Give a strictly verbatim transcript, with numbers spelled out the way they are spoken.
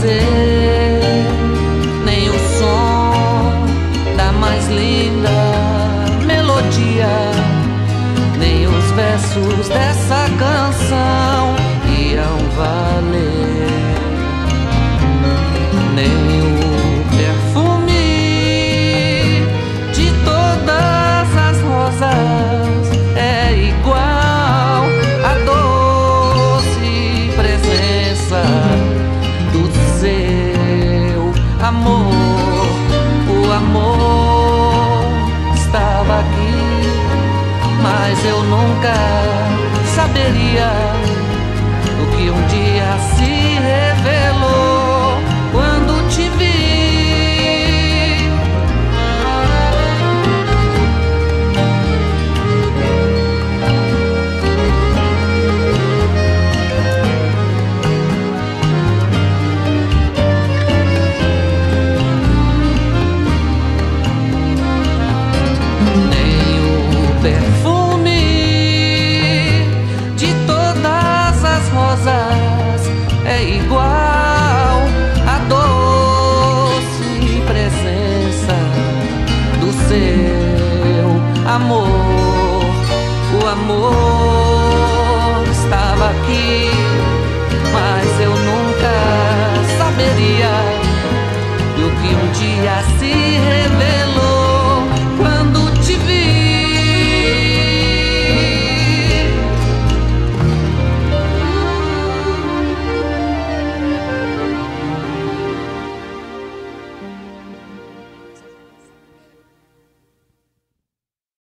prazer, nem o som da mais linda melodia, nem os versos dessa canção iam valer, nem o perfume de todas as rosas é igual à doce presença do seu amor. O amor estava aqui, mas eu nunca saberia o que um dia se revelou quando te vi. Nem o perfume de todas as rosas é igual à doce presença do seu amor. O amor estava aqui,